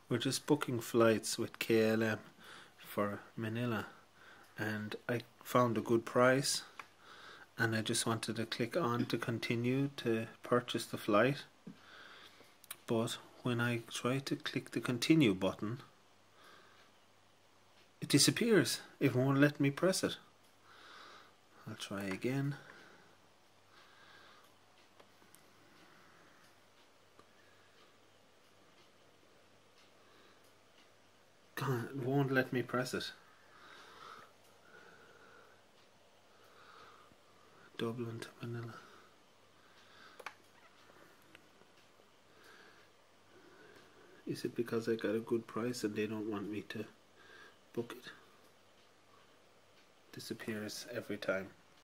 We're just booking flights with KLM for Manila, and I found a good price, and I just wanted to click on to continue to purchase the flight. But when I try to click the continue button, it disappears. It won't let me press it. I'll try again. God, it won't let me press it. Dublin to Manila. Is it because I got a good price and they don't want me to book it? Disappears every time.